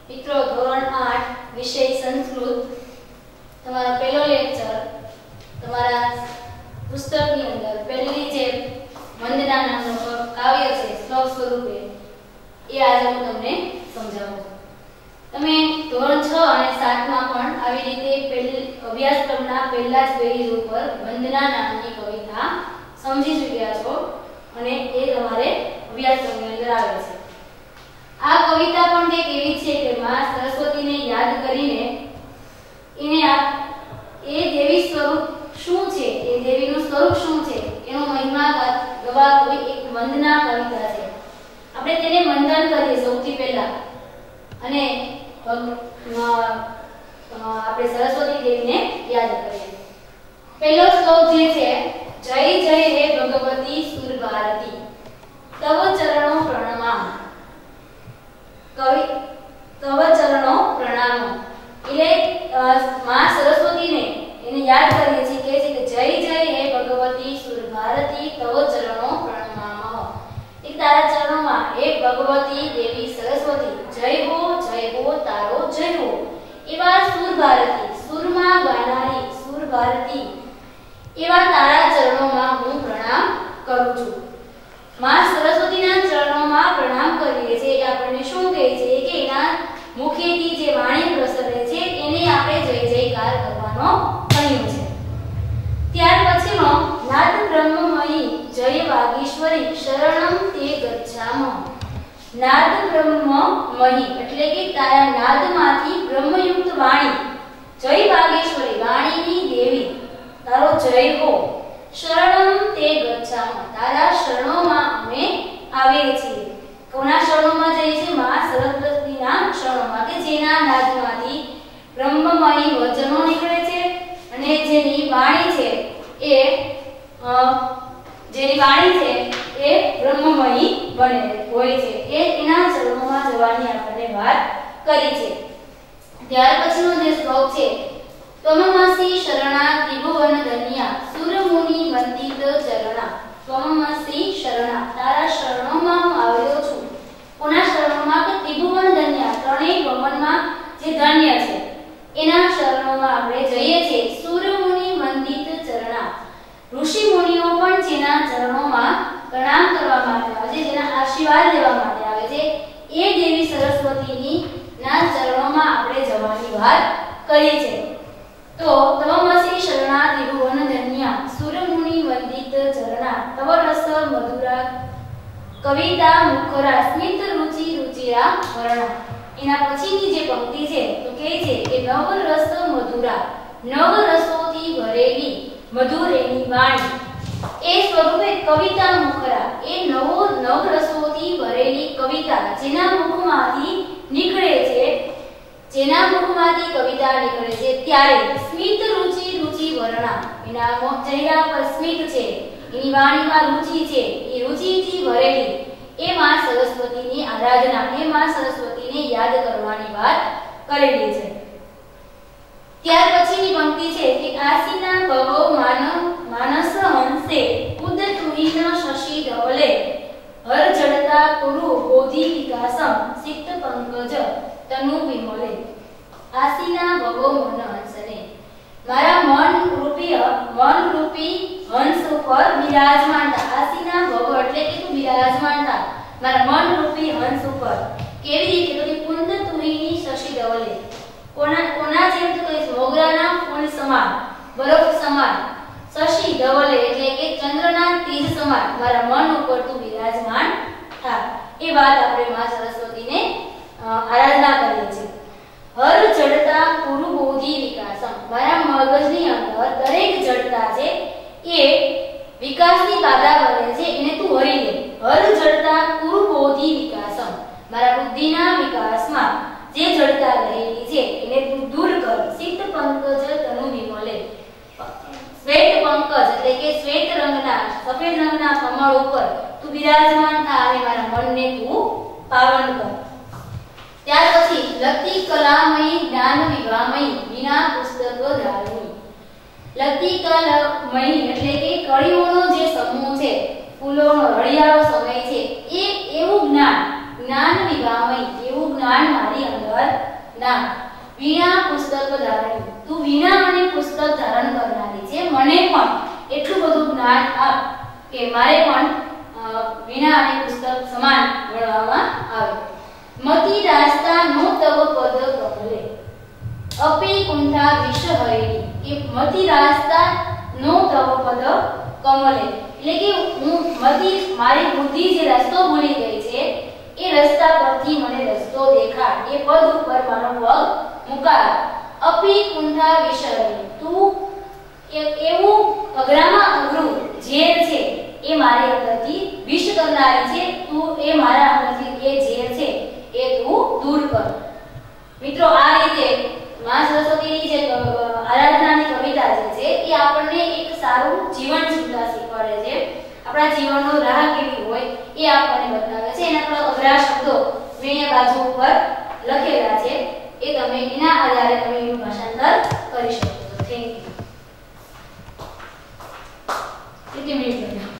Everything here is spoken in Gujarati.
મિત્રો ધોરણ 8 વિષય સંસ્કૃત તમારો પહેલો લેક્ચર તમારા પુસ્તકની અંદર પહેલી જે વંદના નામનું કાવ્ય છે શ્લોક સ્વરૂપે એ આજે હું તમને સમજાવું છું. તમે ધોરણ 6 અને 7 માં પણ આવી રીતે અભ્યાસક્રમના પહેલા જ પેજ ઉપર વંદના નામની કવિતા સમજી ચૂક્યા છો અને એ તમારે અભ્યાસક્રમની અંદર આવે છે. આ કવિતા પણ કંઈક એવી છે કે માં સરસ્વતીને યાદ કરીને એ દેવી સ્વરૂપ શું છે, એ દેવીનું સ્વરૂપ શું છે એનો મહિમા ગવા કોઈ એક વંદના કવિતા છે. આપણે તેને વંદન કરીએ સૌથી પહેલા અને આપણે સરસ્વતી દેવીને યાદ કરીએ. પહેલો શ્લોક જે છે, જય જય હે ભગવતી સુર ભારતી તવ ચરણો પ્રણમામ. તવ ચરણો પ્રણામ એટલે માં સરસ્વતીને એને યાદ કરીએ છીએ કે છે કે જય જય હે ભગવતી સુર ભારતી તવ ચરણો પ્રણામ. એક તારા ચરણોમાં હે ભગવતી દેવી સરસ્વતી જય હો તારો જય હો. એવા સુર ભારતી સુરમાં ગાનારી સુર ભારતી એવા તારા ચરણોમાં હું પ્રણામ કરું છું. માં સરસ્વતીના ચરણોમાં પ્રણામ કરીએ છીએ. એ આપણને શું કહે છે કે એના મુખેથી જે વાણી પ્રસરે છે એને આપણે જય જયકાર કરવાનો કહ્યું છે. ત્યાર પછીનો નાદ બ્રહ્મમયી જય વાગીશ્વરી શરણમ તે ગચ્છામ. નાદ બ્રહ્મમયી એટલે કે તારા નાદમાંથી બ્રહ્મયુક્ત વાણી જય વાગીશ્વરી વાણીની દેવી તારો જય હો. શરણમ તે ગચ્છામ તારા શરણોમાં અમે આવીએ છીએ. કોના શરણોમાં જઈએ છીએ? માં સરસ્વતીના શરણોમાં કે જેના નાદમાંથી બ્રહ્મમયી વચનો નીકળે છે અને જેની વાણી છે એ બ્રહ્મમયી બને હોય છે. એના શરણોમાં જવાની આપણે વાત કરી છે. ત્યાર પછીનો જે શ્લોક છે, ત્વમસી શરણા ત્રિભુવન ધન્યા સુરમુનિ વંદિત ચરણા. ત્વમસી શરણા તારા શરણોમાં હું આવ્યો છું. કોના શરણોમાં? કે ત્રિભુવન ધન્યા ત્રણેય ભવનમાં જે ધન્ય છે એના શરણોમાં આપણે જઈએ છીએ. સુરમુનિ વંદિત ચરણા ઋષિ મુનિઓ પણ જેના ચરણોમાં પ્રણામ કરવા માટે આવે છે, જેના આશીર્વાદ લેવા માટે આવે છે, એ દેવી સરસ્વતીની ના ચરણોમાં આપણે જવાની વાત કરી છે. તો તવમસી શરણા ત્રિભુવન ધન્યા સુરમુનિ વંદિત ચરણા તવ રસ મધુરા કવિતા મુખરા સ્મિત રુચિ રુચિરા વર્ણા. એના પછીની જે પંક્તિ છે તો કહે છે કે નવ રસ મધુરા નવ રસોથી ભરેલી મધુર એની વાણી એ સ્વરૂપે કવિતા મુખરા એ નવ રસોથી ભરેલી કવિતા જેના મુખમાંથી નીકળે છે, જેના મુખમાંથી કવિતા નીકળે છે ત્યારે સ્મિત રુચિ રુચિ વર્ણા એના ચહેરા પર સ્મિત છે, એની વાણીમાં રુચિ છે, એ રુચિથી ભરેલી એ માં સરસ્વતીની આરાધના, એ માં સરસ્વતીને યાદ કરવાની વાત કરેલી છે. ત્યાર પછીની પંક્તિ છે કે આસીના ભવો માનસ હંસે ઉદ તુહિન શશી ધવલે હર જડતા કુરુ બોધિ વિકાસમ સિક્ત પંકજ તનુ વિમલે. આસીના ભવો મન હંસને મારા મન રૂપી હંસ ઉપર બિરાજમાનતા. આસીના ભવ એટલે કે તું બિરાજમાનતા મારા મન રૂપી હંસ ઉપર. કેવી રીતે? તો કુંદ તુહિની શશી ધવલે કોના જેમ તો કહીશ મોગરાના ફૂલ સમાન, બરફ સમાન, શશી ધવલે એટલે કે ચંદ્રના તેજ સમાન મારા મન ઉપર તું બિરાજમાન થા. એ વાત આપણે માં સરસ્વતીને આરાધના કરીએ છીએ. હર જડતા કુરુ બોધિ વિકાસમ મારા મગજની અંદર દરેક જડતા છે એ વિકાસની બાધા બને છે, એને તું હરી લે. હર જડતા કુરુ બોધિ વિકાસમ મારા બુદ્ધિના વિકાસમાં જે જડતા રહેલી છે એને તું દૂર કર. સિક્ત પંકજ તનુ વિમલે શ્વેત પંકજ એટલે કે શ્વેત રંગના સફેદ રંગના કમળ ઉપર તું બિરાજમાન થા અને મારા મનને તું પાવન કર. ત્યાર પછી લતી કલામયી જ્ઞાન વિવામયી વિના પુસ્તક ધારણી. લતી કલામયી એટલે કે કળીઓનો જે સમૂહ છે, ફૂલોનો રળિયાળો સમય છે, એ એવું જ્ઞાન વિવામયી એવું જ્ઞાન મારી અંદર કરનાર. વીણા પુસ્તક ધારણ. તું વીણા અને પુસ્તક ધારણ કરનારી છે, મને પણ એટલું બધું જ્ઞાન આપ કે મારે પણ વીણા અને પુસ્તક સમાન ગણવામાં આવે. મતિ રાસ્તા નો તવ પદ કમલે. અપી કુંઠા વિષહરી. કે મતિ રાસ્તા નો તવ પદ કમલે, એટલે કે હું મતિ મારી બુદ્ધિ જે રસ્તો ભૂલી ગઈ છે એ રસ્તા પરથી મને રસ્તો દેખાડ, એ પદ ઉપર મારો પગ મુકાડ. અપી કુંઠા વિષહરી. તું એવું અઘરામાં અઘરું ઝેર છે એ મારી અંદરથી વિષ કરનારી છે, તું એ મારા અંદરથી એ ઝેર છે એ તું દૂર કર. મિત્રો આ રીતે મા સરસ્વતીની જે આરાધનાની કવિતા જે છે એ આપણને એક સારું જીવન જીવતા શીખવાડે છે. આપણા જીવનનો રાહ કેવી હોય એ આપણને બતાવે છે. એના પર અઘરા શબ્દો મેં અહીંયા બાજુ ઉપર લખેલા છે, એ તમે એના આધારે તમે એનું ભાષાંતર કરી શકો છો. Thank you. 1 મિનિટ